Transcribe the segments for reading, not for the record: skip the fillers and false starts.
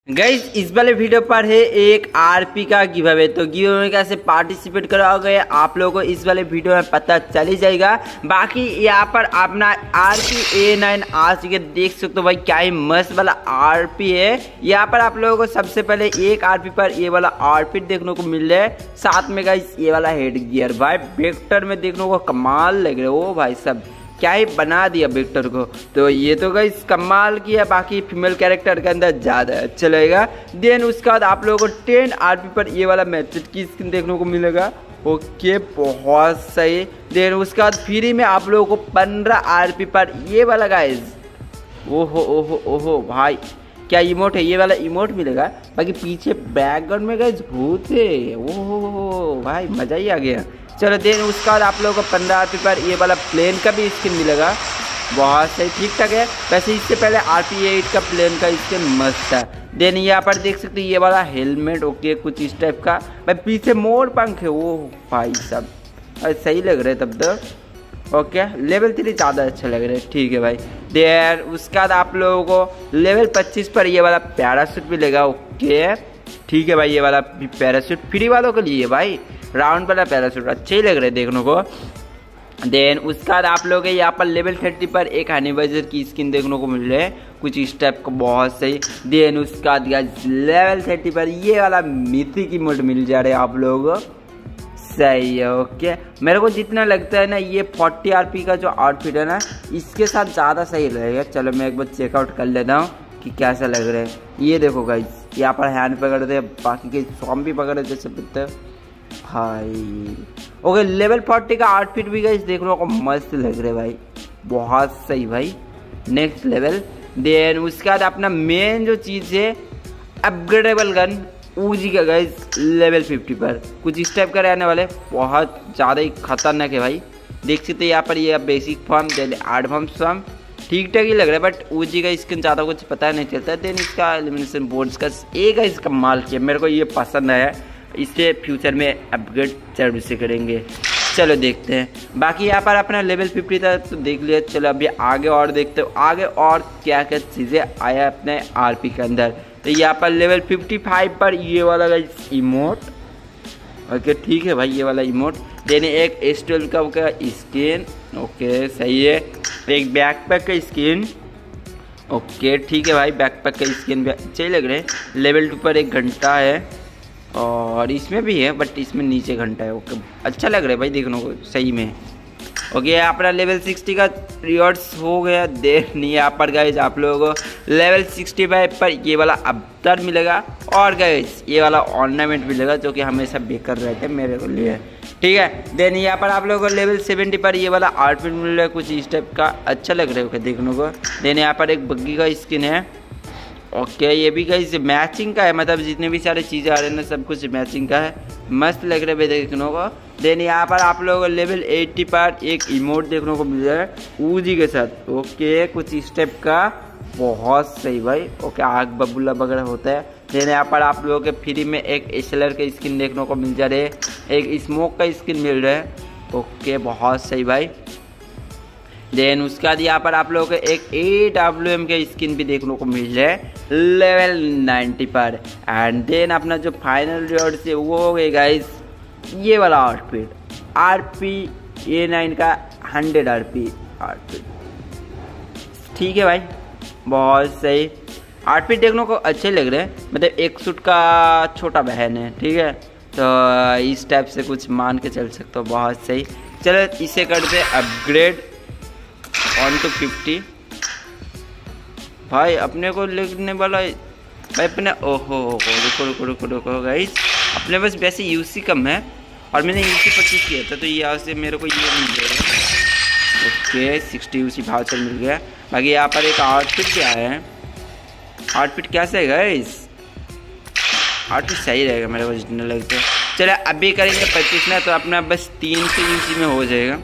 Guys इस वाले video पर है एक आरपी का गिव अवे। तो गिव अवे कैसे पार्टिसिपेट कराओगे आप लोगों को इस वाले वीडियो में पता चल ही जाएगा। बाकी यहाँ पर अपना आरपी A9 आ चुके देख सकते हो भाई, क्या ही मस्त वाला आरपी है। यहाँ पर आप लोगों को सबसे पहले एक आरपी पर ये वाला आउटफिट देखने को मिल रहा है, साथ में गाइज ये वाला हेड गियर भाई वेक्टर में देखने को कमाल लग रहा है। ओ भाई सब क्या ही बना दिया वेक्टर को, तो ये तो गाइस कमाल किया। बाकी फीमेल कैरेक्टर के अंदर ज़्यादा अच्छा लगेगा। देन उसके बाद आप लोगों को 10 आरपी पर ये वाला मैसेज की स्किन देखने को मिलेगा। ओके बहुत सही। देन उसके बाद फ्री में आप लोगों को 15 आरपी पर ये वाला गाइस, ओहो ओहो ओहो भाई क्या इमोट है, ये वाला इमोट मिलेगा। बाकी पीछे बैकग्राउंड में गाइस भूत है, ओहो भाई मज़ा ही आ गया। चलो देन उसके बाद आप लोगों को 15 आरपी पर ये वाला प्लेन का भी स्किन मिलेगा, बहुत सही ठीक ठाक है। वैसे इससे पहले RP8 का प्लेन का स्किन मस्त था। देन यहाँ पर देख सकते हैं ये वाला हेलमेट, ओके कुछ इस टाइप का भाई, पीछे मोर पंख है, वो भाई सब सही लग रहे तब तो। ओके लेवल 3 ज़्यादा अच्छा लग रहा है, ठीक है भाई। देन उसके बाद आप लोगों को लेवल 25 पर ये वाला पैराशूट मिलेगा। ओके ठीक है भाई, ये वाला पैराशूट फ्री वालों के लिए भाई, राउंड वाला पैराशूट अच्छे ही लग रहे हैं देखने को। देन उसके बाद आप लोग यहाँ पर लेवल 30 पर एक एनिवर्सरी की स्किन देखने को मिल रहा है, कुछ इस टाइप का बहुत सही। देन उसके बाद लेवल 30 पर ये वाला मिथिक इमोट मिल जा रहा है आप लोग, सही है। ओके मेरे को जितना लगता है ना ये 40 आरपी का जो आउटफिट है ना इसके साथ ज़्यादा सही लगेगा। चलो मैं एक बार चेकआउट कर लेता हूँ कि कैसा लग रहा है। ये देखो गाइस यहाँ पर हैंड पकड़ते हैं, बाकी के सॉम भी पकड़े जैसे पकड़ते भाई। ओके लेवल 40 का आउटफिट भी गाइस देखने को मस्त लग रहा है भाई, बहुत सही भाई, नेक्स्ट लेवल। देन उसके बाद अपना मेन जो चीज़ है अपग्रेडेबल गन ऊजी का गाइस लेवल 50 पर कुछ इस टाइप का रहने वाले, बहुत ज़्यादा ही खतरनाक है भाई। देख सकते हैं यहाँ पर ये basic form, then advance form ठीक ठाक ही लग रहा है, बट ऊजी का स्किन ज़्यादा कुछ पता नहीं चलता। देन इसका एलिमिनेशन बोर्ड्स का एक इसका माल किया, मेरे को ये पसंद आया, इससे फ्यूचर में अपग्रेड जरूर से करेंगे। चलो देखते हैं। बाकी यहाँ पर अपना लेवल 50 था तो देख लिया। चलो अभी आगे और देखते हो आगे और क्या क्या चीज़ें आया अपने आरपी के अंदर। तो यहाँ पर लेवल 55 पर ये वाला इमोट, ओके ठीक है भाई ये वाला इमोट। देने एक S12 का स्किन, ओके सही है। एक बैकपैक का स्किन, ओके ठीक है भाई बैकपैक का स्किन भी अच्छे लग रहे हैं। लेवल 2 पर एक घंटा है और इसमें भी है बट इसमें नीचे घंटा है, ओके अच्छा लग रहा है भाई देखने को सही में। ओके अपना लेवल 60 का रिवॉर्ड्स हो गया। देन यहाँ पर गाइज आप लोगों को लेवल 65 पर ये वाला अवतार मिलेगा और गाइज ये वाला ऑर्नामेंट मिलेगा जो कि हमेशा बेकार रहते हैं मेरे को लिए, ठीक है। देन यहाँ पर आप लोगों को लेवल 70 पर ये वाला आउटफिट मिल रहा है, कुछ इस टाइप का अच्छा लग रहा है ओके देखने को। देन यहाँ पर एक बग्गी का स्किन है, ओके ये भी गाइस मैचिंग का है, मतलब जितने भी सारे चीज़ें आ रहे हैं ना सब कुछ मैचिंग का है, मस्त लग रहा है देखने को। देन यहाँ पर आप लोगों को लेवल 80 पर एक इमोट देखने को मिल रहा है ऊजी के साथ, ओके कुछ इस टाइप का बहुत सही भाई। ओके आग बबूला वगैरह होता है। देन यहाँ पर आप लोगों के फ्री में एक SLR का स्किन देखने को मिल जा रहा है, एक स्मोक का स्किन मिल रहा है, ओके बहुत सही भाई। देन उसके बाद यहाँ पर आप लोगों को एक AWM के स्किन भी देखने को मिल रहा है लेवल 90 पर। एंड देन अपना जो फाइनल रिवॉर्ड है वो हो गए गाइस ये वाला आउटफिट RP A9 का 100 आरपी आउटफिट, ठीक है भाई बहुत सही। आउटफिट देखने को अच्छे लग रहे हैं, मतलब एक सूट का छोटा बहन है, ठीक है तो इस टाइप से कुछ मान के चल सकते हो, बहुत सही। चलो इसे करते अपग्रेड 1 to 50 भाई अपने को लगने वाला भाई अपने, ओहो रुको रुको रुको रुको गाइस अपने पास वैसे यूसी कम है और मैंने यूसी 25 किया था तो यहाँ से मेरे को ये मिल जाएगा। ओके 60 यूसी भाउचर मिल गया। बाकी यहाँ पर एक आउटफिट क्या है, आउटफिट कैसे है गाइस, आउटफिट सही रहेगा मेरे को जितना लगता है। चलो अभी करेंगे 25 ना तो अपना बस 3 से यूसी में हो जाएगा।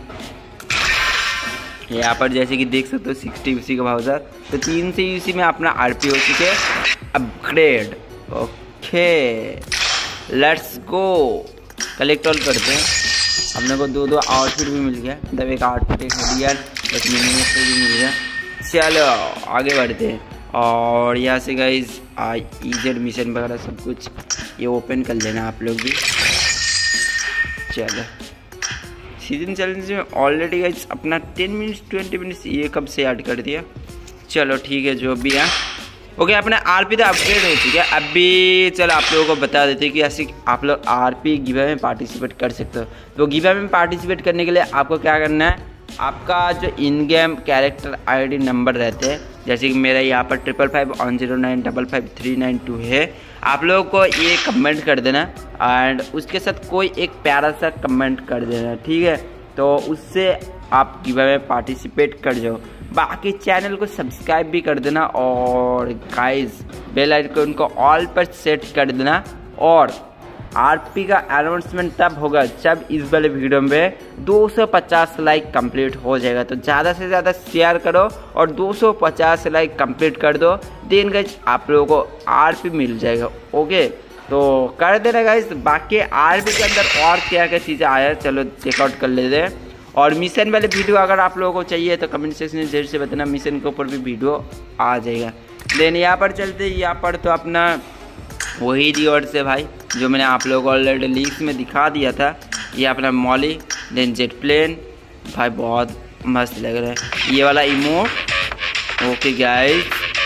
यहाँ पर जैसे कि देख सकते हो 60 यूसी का भाउचर, तो 3 से यूसी में अपना आरपी हो चुके upgrade. Okay let's go collect all करते हैं। अपने को 2 आउटफिट भी मिल गया, मतलब एक आउटफिट एक हेडियर एक मिनी भी मिल गया। चलो आगे बढ़ते हैं और यहाँ से गाइज EZ मिशन वगैरह सब कुछ ये ओपन कर लेना आप लोग भी। चलो सीजन चैलेंज में ऑलरेडी गाइस अपना 10 मिनट्स 20 मिनट्स ये कब से ऐड कर दिया। चलो ठीक है जो भी है। ओके अपना RP तो अपग्रेड हो चुका है। अभी चलो आप लोगों को बता देते हैं कि ऐसे आप लोग RP गिव में पार्टिसिपेट कर सकते हो। तो गिव में पार्टिसिपेट करने के लिए आपको क्या करना है, आपका जो in game character ID number रहते हैं, जैसे कि मेरा यहाँ पर 555109555392 है, आप लोगों को ये कमेंट कर देना एंड उसके साथ कोई एक प्यारा सा कमेंट कर देना, ठीक है। तो उससे आप गिव में पार्टिसिपेट कर जाओ। बाकी चैनल को सब्सक्राइब भी कर देना और गाइस बेल आइकन को ऑल पर सेट कर देना। और RP का अनाउंसमेंट तब होगा जब इस वाले वीडियो में 250 लाइक कंप्लीट हो जाएगा। तो ज़्यादा से ज़्यादा शेयर करो और 250 लाइक कंप्लीट कर दो, देन गाइस आप लोगों को RP मिल जाएगा। ओके तो कर देना गाइस। बाकी RP के अंदर और क्या क्या चीज़ें आया चलो चेकआउट कर लेते हैं। और मिशन वाले वीडियो अगर आप लोगों को चाहिए तो कमेंट सेक्शन में जरूर से बताना, मिशन के ऊपर भी वीडियो आ जाएगा। देन यहाँ पर चलते, यहाँ पर तो अपना वही रिवॉर्ड से भाई जो मैंने आप लोगों को ऑलरेडी लीक्स में दिखा दिया था। ये अपना मॉली, देन जेट प्लेन भाई बहुत मस्त लग रहा है ये वाला इमोट। ओके गाइस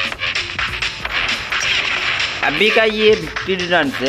अभी का ये विक्ट्री रन से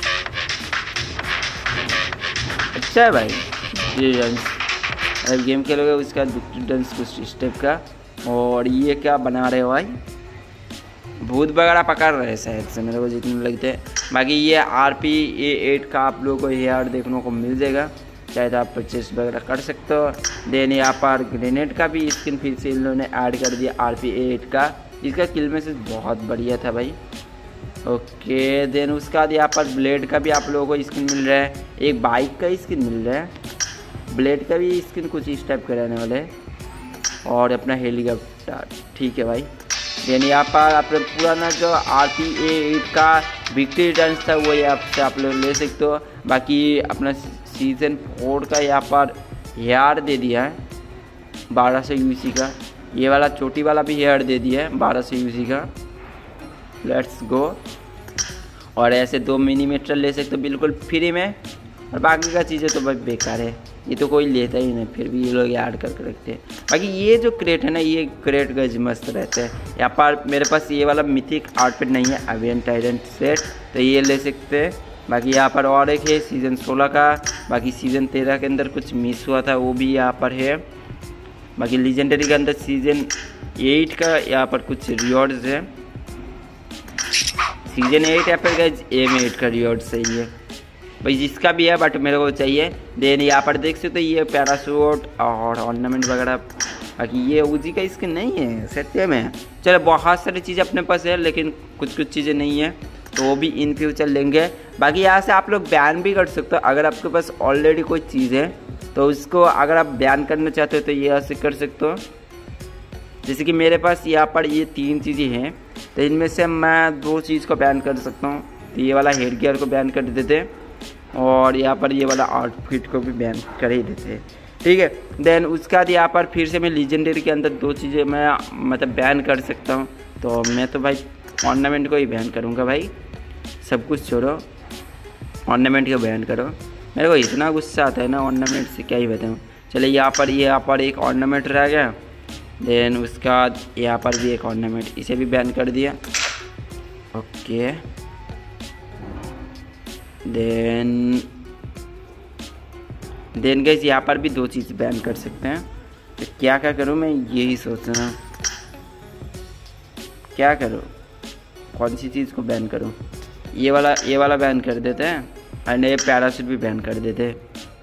अच्छा है भाई। विक्ट्री रन अगर गेम खेलोगे उसका विक्ट्री रन कुछ स्टेप का। और ये क्या बना रहे हो भाई, भूत वगैरह पकड़ रहे हैं शायद से मेरे को जितने लगते हैं। बाकी ये RP A8 का आप लोगों को हेयर देखने को मिल जाएगा, चाहे तो आप परचेस वगैरह कर सकते हो। देन यहाँ पर ग्रेनेड का भी स्किन फिर से इन लोगों ने ऐड कर दिया RP A8 का, इसका किल मैसेज बहुत बढ़िया था भाई। ओके देन उसके बाद यहाँ पर ब्लेड का भी आप लोगों को स्किन मिल रहा है, एक बाइक का स्किन मिल रहा है, ब्लेड का भी स्किन कुछ इस टाइप का रहने वाले है, और अपना हेलीकॉप्टर ठीक है भाई। देन यहाँ पर अपने पुराना जो RP A8 का विक्ट्री रिटर्न्स था वो यहाँ से आप लोग ले सकते हो। बाकी अपना सीज़न 4 का यहाँ पर हेयर दे दिया है 1200 UC का, ये वाला छोटी वाला भी हेयर दे दिया है 1200 UC का। Let's go. और ऐसे 2 मिनीमीटर ले सकते हो बिल्कुल फ्री में, और बाकी का चीज़ें तो भाई बेकार है, ये तो कोई लेता ही नहीं, फिर भी ये लोग ऐड करके रखते हैं। बाकी ये जो क्रेट है ना, ये क्रेट गज मस्त रहते हैं। यहाँ पर मेरे पास ये वाला मिथिक आउटफिट नहीं है अवेन टाइडेंट सेट, तो ये ले सकते हैं। बाकी यहाँ पर और एक है सीज़न 16 का, बाकी सीज़न 13 के अंदर कुछ मिस हुआ था वो भी यहाँ पर है। बाकी लीजेंडरी के अंदर सीज़न 8 का यहाँ पर कुछ रिवॉर्ड्स है, सीज़न 8 या फिर गज M8 का रिवॉर्ड सही है भाई, जिसका भी है बट मेरे को चाहिए। देन यहाँ पर देख सकते ये पैराशूट और ऑर्नामेंट वगैरह। बाकी ये उजी का स्किन नहीं है सत्य में। चलो बहुत सारी चीज़ें अपने पास है लेकिन कुछ चीज़ें नहीं है, तो वो भी इन फ्यूचर लेंगे। बाकी यहाँ से आप लोग बैन भी कर सकते हो, अगर आपके पास ऑलरेडी कोई चीज़ है तो उसको अगर आप बैन करना चाहते हो तो ये ऐसे कर सकते हो। जैसे कि मेरे पास यहाँ पर ये 3 चीज़ें हैं, तो इनमें से मैं 2 चीज़ को बैन कर सकता हूँ। तो ये वाला हेड गियर को बैन कर देते और यहाँ पर ये वाला आउटफिट को भी बैन कर ही देते, ठीक है। देन उसके बाद यहाँ पर फिर से मैं लीजेंडरी के अंदर 2 चीज़ें मैं मतलब बैन कर सकता हूँ, तो मैं तो भाई ऑर्नामेंट को ही बैन करूँगा भाई, सब कुछ छोड़ो ऑर्नामेंट को बैन करो। मेरे को इतना गुस्सा आता है ना ऑर्नामेंट से, क्या ही बताऊँ। चलिए यहाँ पर एक ऑर्नामेंट रह गया, देन उसके बाद यहाँ पर भी एक ऑर्नामेंट, इसे भी बैन कर दिया। ओके देन गाइस यहाँ पर भी 2 चीज़ बैन कर सकते हैं, तो क्या करूँ मैं यही सोच रहा हूँ, क्या करूँ कौन सी चीज़ को बैन करूँ। ये वाला बैन कर देते हैं एंड ये पैराशूट भी बैन कर देते हैं।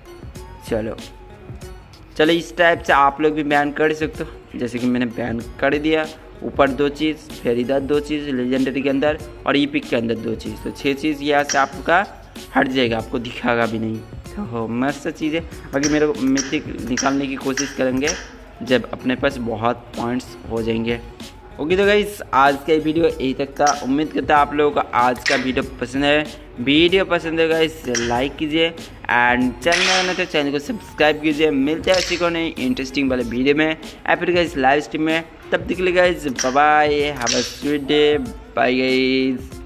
चलो इस टाइप से आप लोग भी बैन कर सकते हो, जैसे कि मैंने बैन कर दिया। ऊपर 2 चीज़, फिर इधर 2 चीज़ लेजेंडरी के अंदर, और ईपिक के अंदर 2 चीज़, तो 6 चीज़ यहाँ से आपका हट जाएगा, आपको दिखागा भी नहीं। तो मस्त चीज़ है। बाकी मेरे को मिथिक निकालने की कोशिश करेंगे जब अपने पास बहुत पॉइंट्स हो जाएंगे। ओके तो गाइस आज का वीडियो यही तक था। उम्मीद करता आप लोगों को आज का वीडियो पसंद है। वीडियो पसंद है गाइस लाइक कीजिए एंड चैनल में तो चैनल को सब्सक्राइब कीजिए। मिलते हैं ऐसी को नई इंटरेस्टिंग वाले वीडियो में या फिर गाइस लाइव स्ट्रीम में। तब तक के लिए guys bye bye, have a sweet day, bye guys.